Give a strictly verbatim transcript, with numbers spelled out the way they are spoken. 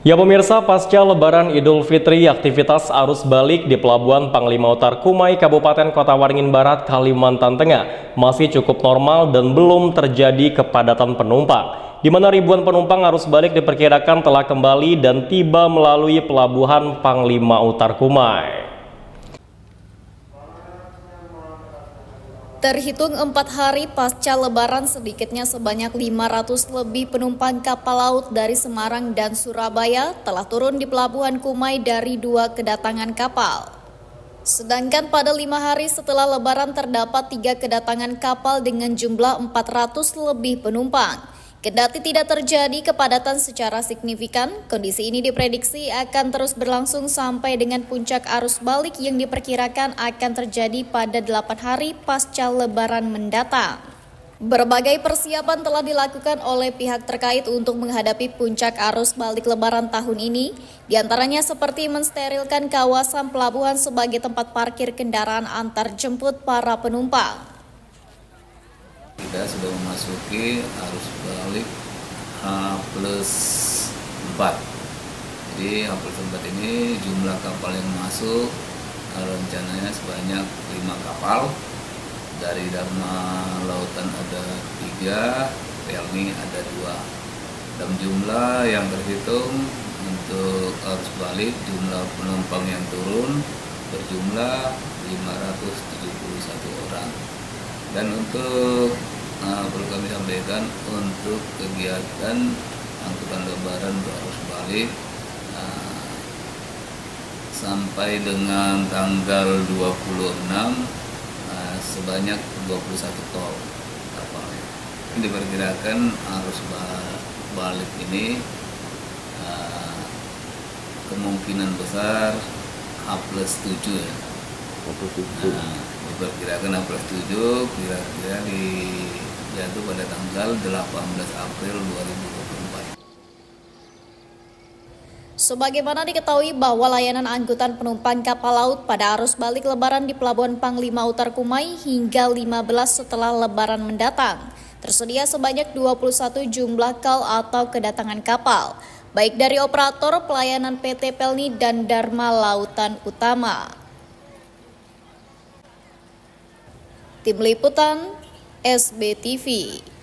Ya pemirsa, pasca Lebaran Idul Fitri, aktivitas arus balik di Pelabuhan Panglima Utar Kumai, Kabupaten Kota Waringin Barat, Kalimantan Tengah masih cukup normal dan belum terjadi kepadatan penumpang, di mana ribuan penumpang arus balik diperkirakan telah kembali dan tiba melalui Pelabuhan Panglima Utar Kumai. Terhitung empat hari pasca Lebaran, sedikitnya sebanyak lima ratus lebih penumpang kapal laut dari Semarang dan Surabaya telah turun di Pelabuhan Kumai dari dua kedatangan kapal. Sedangkan pada lima hari setelah Lebaran terdapat tiga kedatangan kapal dengan jumlah empat ratus lebih penumpang. Kendati tidak terjadi kepadatan secara signifikan, kondisi ini diprediksi akan terus berlangsung sampai dengan puncak arus balik yang diperkirakan akan terjadi pada delapan hari pasca Lebaran mendatang. Berbagai persiapan telah dilakukan oleh pihak terkait untuk menghadapi puncak arus balik Lebaran tahun ini, diantaranya seperti mensterilkan kawasan pelabuhan sebagai tempat parkir kendaraan antar jemput para penumpang. Kita sudah memasuki arus balik H plus empat. Jadi H plus empat ini jumlah kapal yang masuk rencananya sebanyak lima kapal. Dari Dharma Lautan ada tiga, Pelni ada dua. Dan jumlah yang terhitung untuk arus balik, jumlah penumpang yang turun berjumlah lima ratus tujuh puluh satu orang. Dan untuk uh, perlu kami sampaikan, untuk kegiatan angkutan Lebaran arus balik uh, sampai dengan tanggal dua puluh enam uh, sebanyak dua puluh satu tol kapalnya. Diperkirakan arus balik ini uh, kemungkinan besar H plus tujuh ya. Nah, diperkirakan H plus tujuh kira-kira di jatuh pada tanggal delapan belas April dua ribu dua puluh empat. Sebagaimana diketahui bahwa layanan angkutan penumpang kapal laut pada arus balik Lebaran di Pelabuhan Panglima Utar Kumai hingga lima belas setelah Lebaran mendatang, tersedia sebanyak dua puluh satu jumlah call atau kedatangan kapal, baik dari operator pelayanan P T Pelni dan Dharma Lautan Utama. Tim Liputan S B T V.